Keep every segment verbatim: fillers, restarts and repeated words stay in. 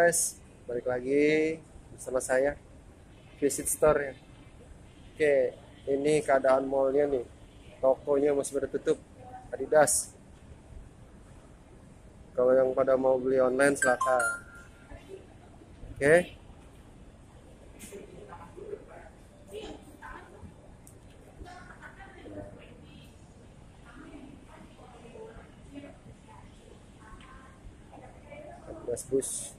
guys, balik lagi bersama saya Visit Store ya. Oke, ini keadaan mallnya nih, tokonya masih pada tutup, Adidas. Kalau yang pada mau beli online silakan. Oke. Adidas Boost.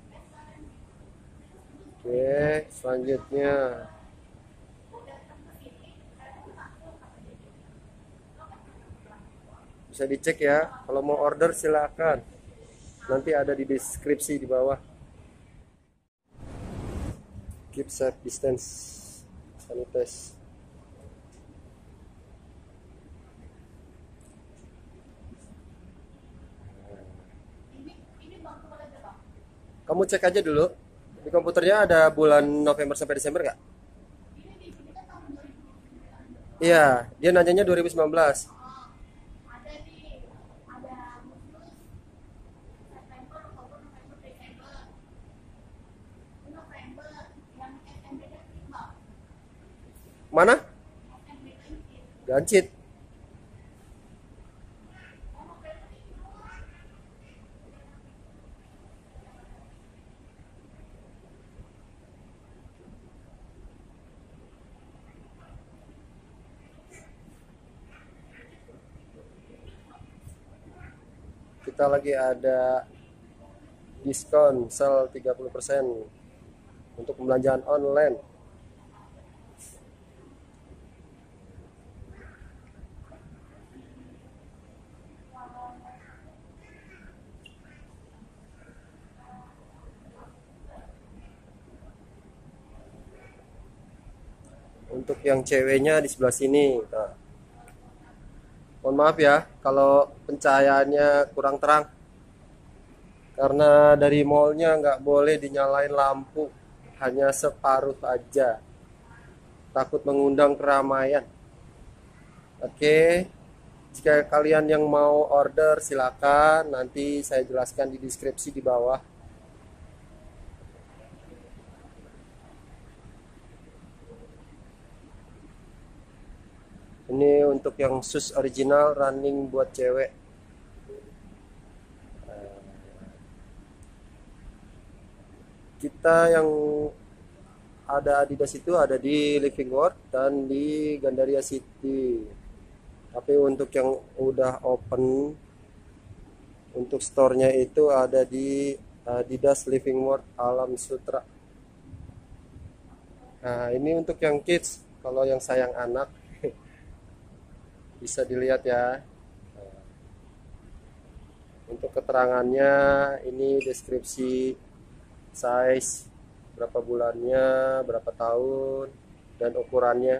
Oke, selanjutnya bisa dicek ya. Kalau mau order silakan. Nanti ada di deskripsi di bawah. Keep safe distance. Sanitize. Kamu cek aja dulu. Di komputernya ada bulan November sampai Desember nggak? Iya, dia nanyanya dua ribu sembilan belas. Mana? Gancit. Kita lagi ada diskon sel tiga puluh persen untuk pembelanjaan online. Untuk yang ceweknya di sebelah sini. Nah, mohon maaf ya kalau pencahayaannya kurang terang, karena dari mallnya nggak boleh dinyalain lampu, hanya separuh aja, takut mengundang keramaian. Oke, jika kalian yang mau order silakan, nanti saya jelaskan di deskripsi di bawah. Ini untuk yang sus original running buat cewek. Kita yang ada Adidas itu ada di Living World dan di Gandaria City. Tapi untuk yang udah open, untuk store-nya itu ada di Adidas Living World Alam Sutra. Nah, ini untuk yang kids. Kalau yang sayang anak bisa dilihat ya. Untuk keterangannya ini deskripsi, size, berapa bulannya, berapa tahun, dan ukurannya.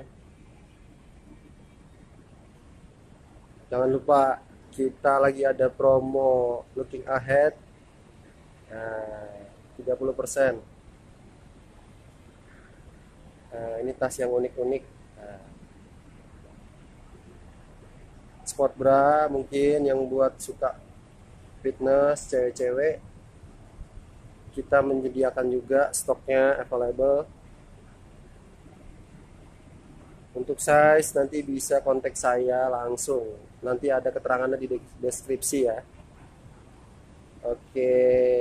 Jangan lupa kita lagi ada promo looking ahead, nah, tiga puluh persen. Nah, ini tas yang unik-unik. Nah, sport bra mungkin yang buat suka fitness cewek-cewek, kita menyediakan juga stoknya available. Untuk size nanti bisa kontak saya langsung, nanti ada keterangannya di deskripsi ya. Oke.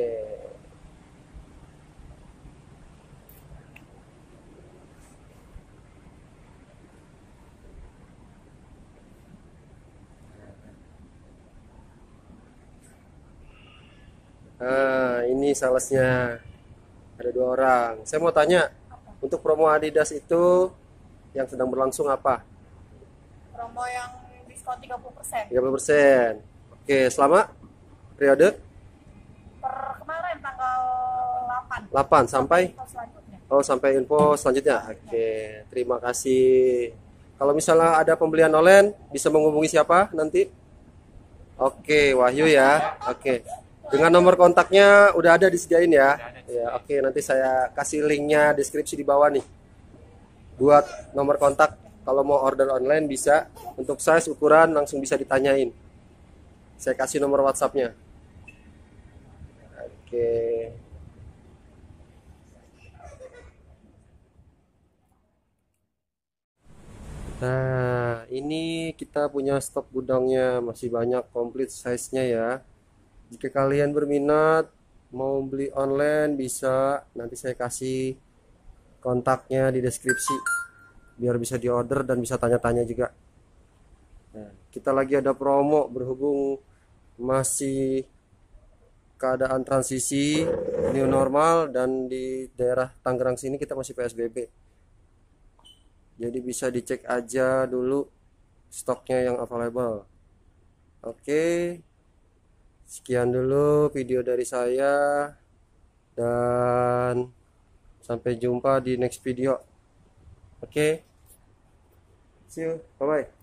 Nah, ini salesnya. Ada dua orang. Saya mau tanya, untuk promo Adidas itu yang sedang berlangsung apa? Promo yang diskon tiga puluh persen. tiga puluh persen. Oke, selama periode Per kemarin tanggal delapan. delapan sampai Info selanjutnya. oh sampai info selanjutnya. Oke, terima kasih. Kalau misalnya ada pembelian online, bisa menghubungi siapa nanti? Oke, Wahyu ya. Oke. Dengan nomor kontaknya udah ada disediain ya. Ya, oke, nanti saya kasih linknya deskripsi di bawah nih. Buat nomor kontak kalau mau order online bisa. Untuk size ukuran langsung bisa ditanyain. Saya kasih nomor WhatsAppnya. Oke. Nah, ini kita punya stok gudangnya masih banyak, komplit size-nya ya. Jika kalian berminat mau beli online bisa, nanti saya kasih kontaknya di deskripsi biar bisa diorder dan bisa tanya-tanya juga. Nah, kita lagi ada promo berhubung masih keadaan transisi new normal dan di daerah Tangerang sini kita masih P S B B. Jadi bisa dicek aja dulu stoknya yang available. Oke, sekian dulu video dari saya dan sampai jumpa di next video. Oke, see you, bye bye.